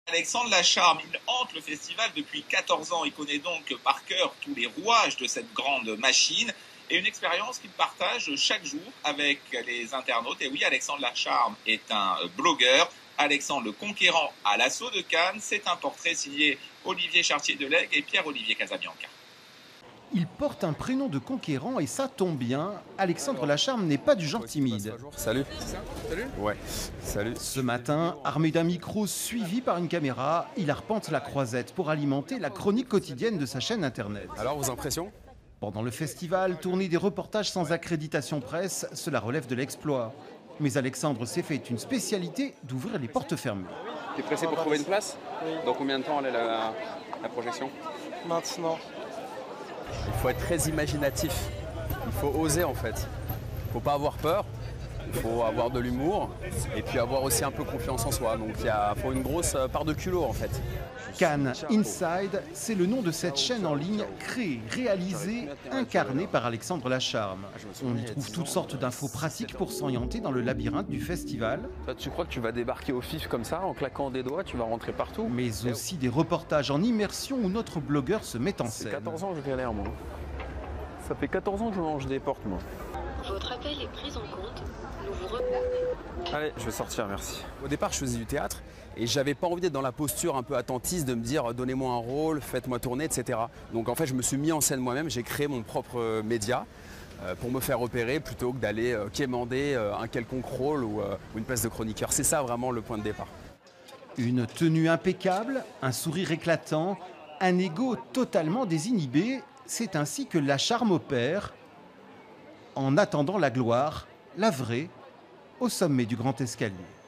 Alexandre Lacharme, il hante le festival depuis 14 ans. Il connaît donc par cœur tous les rouages de cette grande machine et une expérience qu'il partage chaque jour avec les internautes. Et oui, Alexandre Lacharme est un blogueur. Alexandre le Conquérant à l'assaut de Cannes. C'est un portrait signé Olivier Chartier-Delègue et Pierre-Olivier Casabianca. Il porte un prénom de conquérant et ça tombe bien. Alexandre Lacharme n'est pas du genre timide. Salut. Salut. Ouais, salut. Ce matin, armé d'un micro suivi par une caméra, il arpente la Croisette pour alimenter la chronique quotidienne de sa chaîne internet. Alors, vos impressions? Pendant le festival, tourner des reportages sans accréditation presse, cela relève de l'exploit. Mais Alexandre s'est fait une spécialité d'ouvrir les portes fermées. T'es pressé pour trouver une place? Oui. Dans combien de temps elle est la projection? Maintenant. Il faut être très imaginatif. Il faut oser en fait. Il faut pas avoir peur. Il faut avoir de l'humour et puis avoir aussi un peu confiance en soi. Donc il faut une grosse part de culot en fait. Cannes Inside, c'est le nom de cette chaîne en ligne créée, réalisée, incarnée par Alexandre Lacharme. On y trouve toutes sortes d'infos pratiques pour s'orienter dans le labyrinthe du festival. Toi, tu crois que tu vas débarquer au fif comme ça, en claquant des doigts, tu vas rentrer partout? Mais aussi des reportages en immersion où notre blogueur se met en scène. 14 ans que je galère moi. Ça fait 14 ans que je mange des portes moi. Votre appel est pris en compte. Nous vous Allez, je vais sortir, merci. Au départ, je faisais du théâtre et j'avais pas envie d'être dans la posture un peu attentiste de me dire donnez-moi un rôle, faites-moi tourner, etc. Donc en fait, je me suis mis en scène moi-même, j'ai créé mon propre média pour me faire repérer plutôt que d'aller quémander un quelconque rôle ou une place de chroniqueur. C'est ça vraiment le point de départ. Une tenue impeccable, un sourire éclatant, un ego totalement désinhibé, c'est ainsi que Lacharme opère en attendant la gloire, la vraie, au sommet du grand escalier.